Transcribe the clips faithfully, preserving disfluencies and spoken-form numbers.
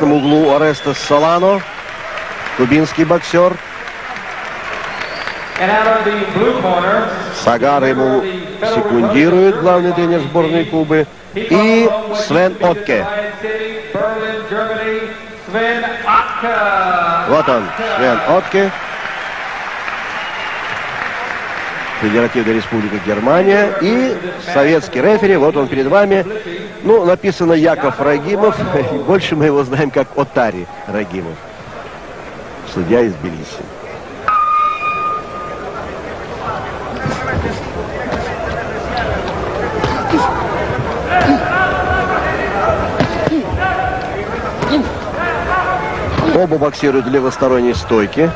кубинском углу Орестес Солано, кубинский боксер. Сагар ему секундирует, главный тренер сборной Кубы. И Свен Отке. Вот он, Свен Отке. Федеративная республика Германия. И советский рефери, вот он перед вами. Ну, написано Яков Рагимов. Больше мы его знаем как Отари Рагимов. Судья из Тбилиси. Оба боксируют в левосторонней стойке.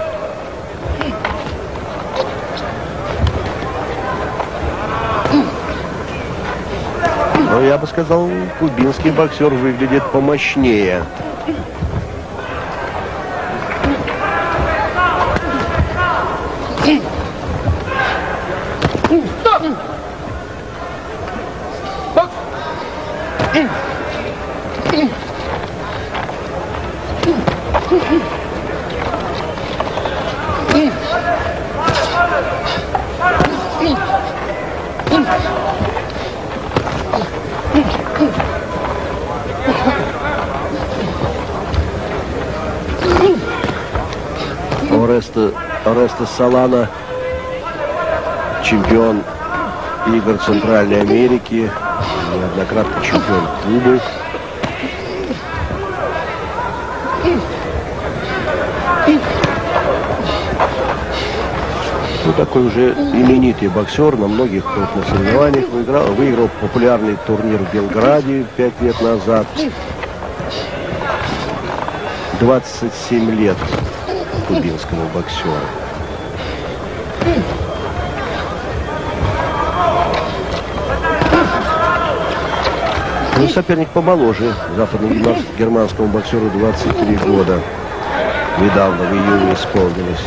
Но я бы сказал, кубинский боксер выглядит помощнее. Орестес Солано, чемпион игр Центральной Америки, неоднократно чемпион Кубы. Ну, такой уже именитый боксер, на многих крупных соревнованиях выиграл, выиграл популярный турнир в Белграде пять лет назад. двадцать семь лет кубинскому боксеру. Ну, соперник помоложе. Западно-германскому боксеру двадцать три года. Недавно, в июне, исполнилось.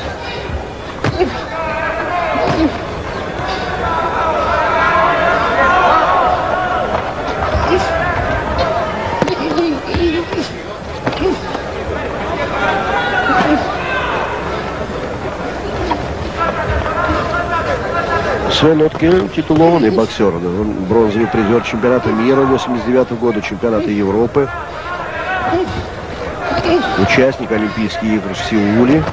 Свен Отке титулованный боксер. Он бронзовый призер чемпионата мира восемьдесят девятого года, чемпионата Европы. Участник Олимпийских игр в Сеуле.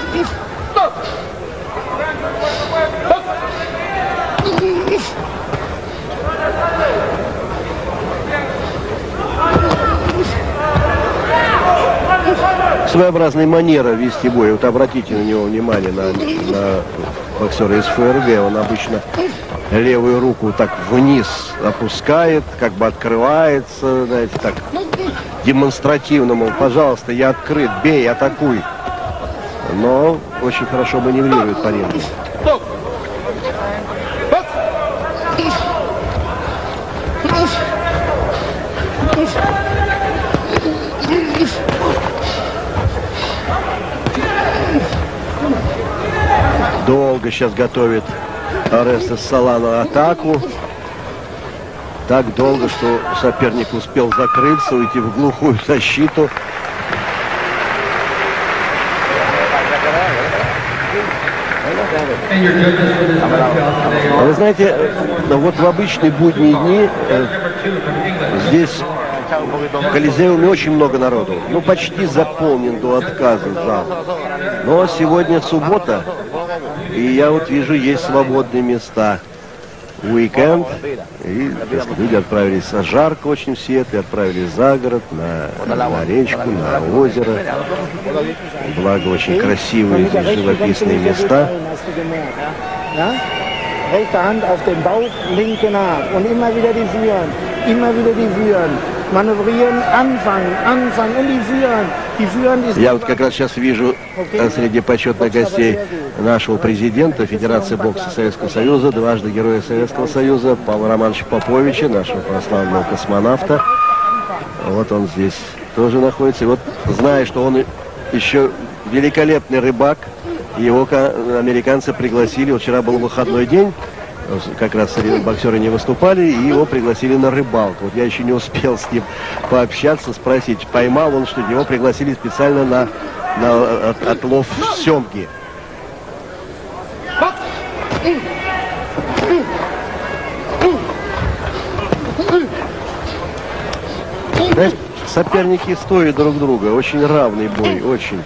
Своеобразная манера вести бой. Вот обратите на него внимание, на, на боксера из ФРГ. Он обычно левую руку так вниз опускает, как бы открывается, знаете, так демонстративно, мол, пожалуйста, я открыт, бей, атакуй. Но очень хорошо маневрирует по рингу. Долго сейчас готовит Орестес Солано атаку. Так долго, что соперник успел закрыться, уйти в глухую защиту. Вы знаете, вот в обычные будние дни здесь в Колизеуме очень много народу. Ну, почти заполнен до отказа зал. Но сегодня суббота, и я вот вижу, есть свободные места. Уикенд, и сказать, люди отправились, жарко очень все это, отправились за город, на, на речку, на озеро. Благо, очень красивые здесь живописные места. Я вот как раз сейчас вижу среди почетных гостей нашего президента Федерации бокса Советского Союза, дважды Героя Советского Союза, Павла Романовича Поповича, нашего прославленного космонавта. Вот он здесь тоже находится. И вот, зная, что он еще великолепный рыбак, его американцы пригласили. Вот вчера был выходной день как раз боксеры не выступали, и его пригласили на рыбалку. Вот я еще не успел с ним пообщаться, спросить, поймал он, что его пригласили специально на, на от, отлов семги. Знаешь, соперники стоят друг друга. Очень равный бой, очень.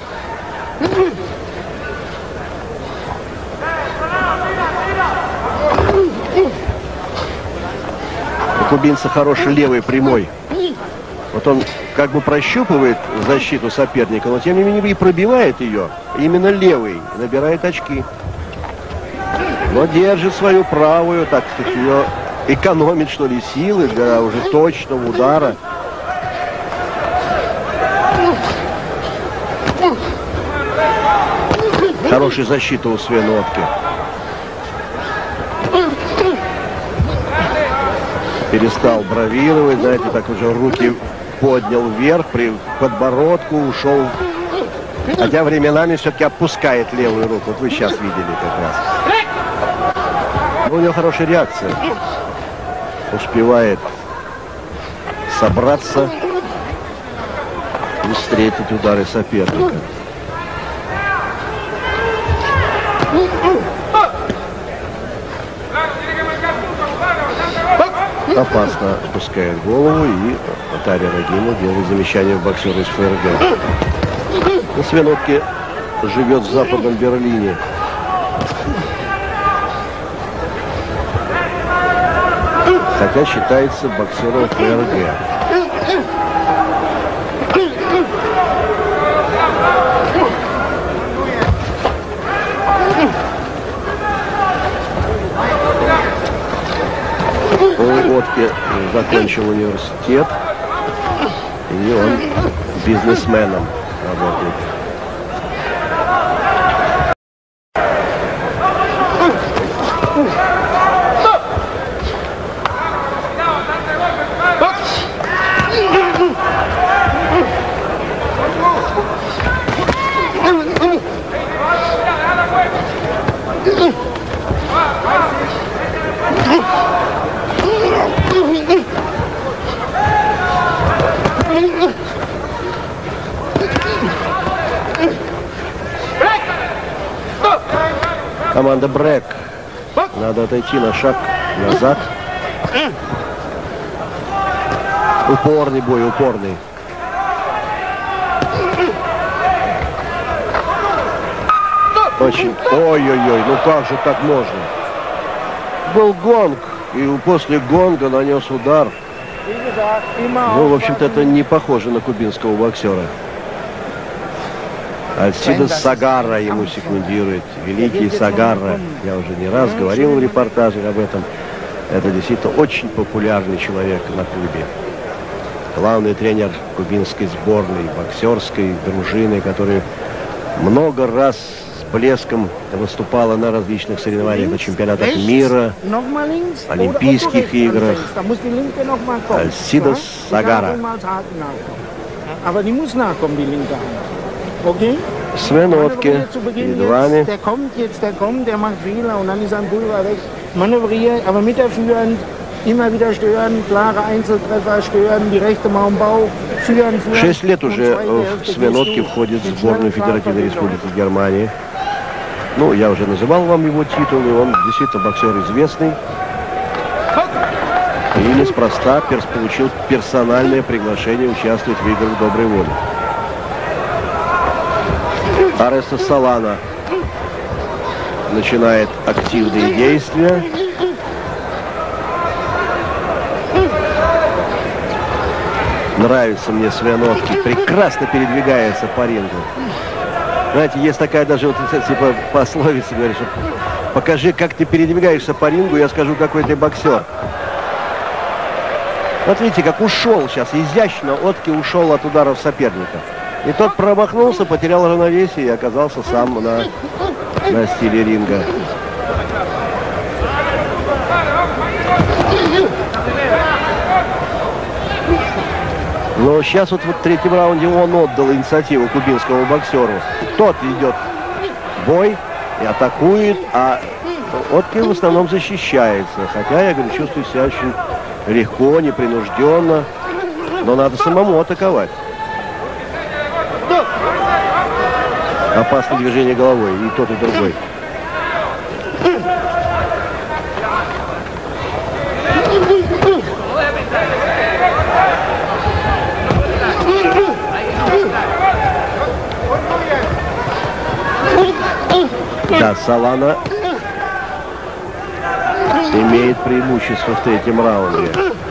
У кубинца хороший левый прямой. Вот он как бы прощупывает защиту соперника, но тем не менее и пробивает ее. Именно левый. Набирает очки. Но держит свою правую, так сказать, ее экономит, что ли, силы для уже точного удара. Хорошая защита у Свенотки. Перестал бравировать, знаете, так уже руки поднял вверх, при подбородку ушел. Хотя временами все-таки опускает левую руку. Вот вы сейчас видели как раз. Но у него хорошая реакция. Успевает собраться и встретить удары соперника. Опасно опускает голову, и Тарья Рагимов делает замечание в боксера из ФРГ. На Свенотке живет в Западном Берлине. Хотя считается боксером ФРГ. Отке закончил университет, и он бизнесменом работает. Команда Брэк. Надо отойти на шаг назад. Упорный бой, упорный. Очень. Ой-ой-ой, ну как же так можно? Был гонг, и после гонга нанес удар. Ну, в общем-то, это не похоже на кубинского боксера. Альсидес Сагарра ему секундирует. Великий Сагарра. Я уже не раз говорил в репортажах об этом. Это действительно очень популярный человек на Кубе. Главный тренер кубинской сборной, боксерской дружины, который много раз с блеском выступала на различных соревнованиях, на чемпионатах мира, Олимпийских играх. Альсидес Сагарра. Свенотке перед вами. Der kommt jetzt, der kommt, der macht Fehler und dann ist ein Pulver weg. Manövriert, aber mitführend, immer wieder stören, klare Einzeltreffer, stören, die rechte mal im Bauch, führen, führen. Шесть лет уже в Свенотке входит в сборную Федеративной Республики Германии. Ну, я уже называл вам его титулы, он действительно боксер известный. И неспроста перс получил персональное приглашение участвовать в играх доброй воли. Ареста Солана начинает активные действия. Нравится мне Свенотки. Прекрасно передвигается по рингу. Знаете, есть такая даже вот типа пословица, говорит, что покажи, как ты передвигаешься по рингу, я скажу, какой ты боксер. Вот видите, как ушел сейчас, изящно Отке ушел от ударов соперника. И тот промахнулся, потерял равновесие и оказался сам на, на стиле ринга. Но сейчас вот в третьем раунде он отдал инициативу кубинскому боксеру. Тот ведет бой и атакует, а Отке в основном защищается. Хотя, я говорю, чувствую себя очень легко, непринужденно. Но надо самому атаковать. Опасное движение головой. И тот, и другой. Да, Солана имеет преимущество в третьем раунде.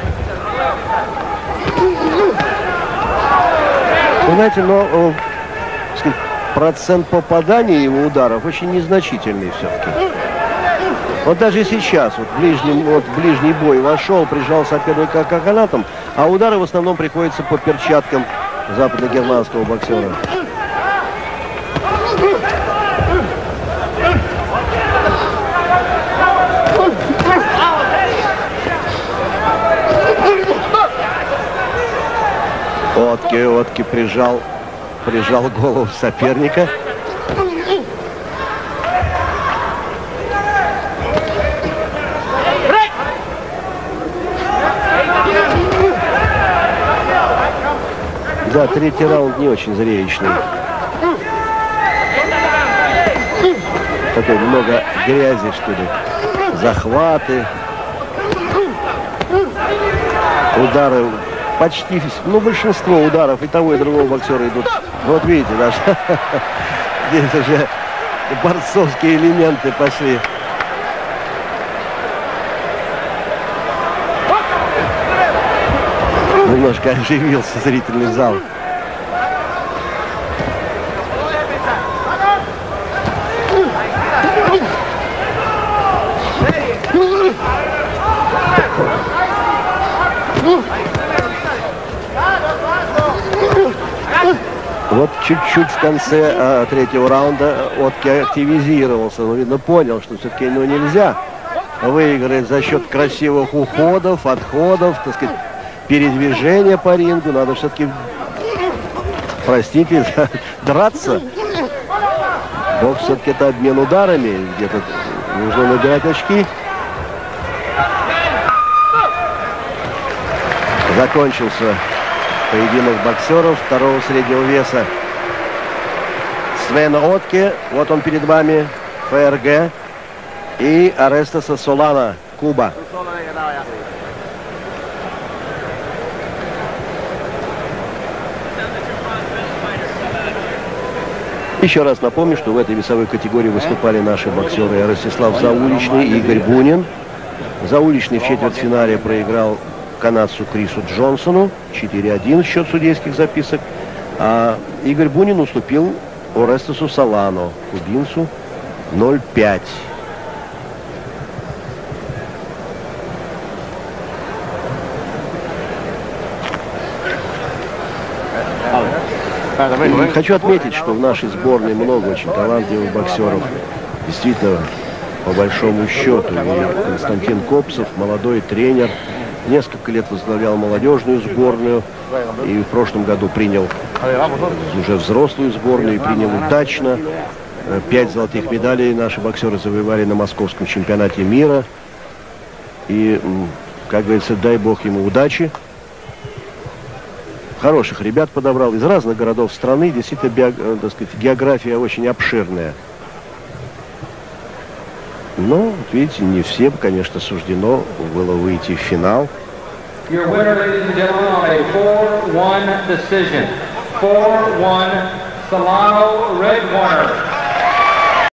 Вы знаете, но сказать, процент попадания его ударов очень незначительный все-таки. Вот даже сейчас, вот ближний, вот ближний бой вошел, прижал соперника к канатам, а удары в основном приходятся по перчаткам западно-германского боксера. Отки, Отки прижал, прижал голову соперника. Да, третий раунд не очень зрелищный. Такой много грязи, что ли. Захваты. Удары. Почти, ну, большинство ударов и того, и другого боксера идут. Вот видите, даже здесь уже борцовские элементы пошли. Немножко оживился зрительный зал. Вот чуть-чуть в конце а, третьего раунда Отки активизировался. Ну, видно, понял, что все-таки ну, нельзя выиграть за счет красивых уходов, отходов, так сказать, передвижения по рингу. Надо все-таки, простите, драться. Бокс все-таки это обмен ударами. Где-то нужно набирать очки. Закончился поединок боксеров второго среднего веса. Свен Отке, вот он перед вами, ФРГ, и Арестаса Солана, Куба. Еще раз напомню, что в этой весовой категории выступали наши боксеры Ростислав Зауличный и Игорь Бунин. Зауличный в четвертьфинале проиграл канадцу Крису Джонсону, четыре один счет судейских записок, а Игорь Бунин уступил Орестасу Солано, кубинцу, ноль пять. И хочу отметить, что в нашей сборной много очень талантливых боксеров. Действительно, по большому счету, и Константин Копсов, молодой тренер, несколько лет возглавлял молодежную сборную и в прошлом году принял уже взрослую сборную и принял удачно. Пять золотых медалей наши боксеры завоевали на московском чемпионате мира. И, как говорится, дай бог ему удачи. Хороших ребят подобрал из разных городов страны. Действительно, био, так сказать, география очень обширная. Но, видите, не всем, конечно, суждено было выйти в финал. Your winner, ladies and gentlemen, on a four one decision. four one Solano Red Corner.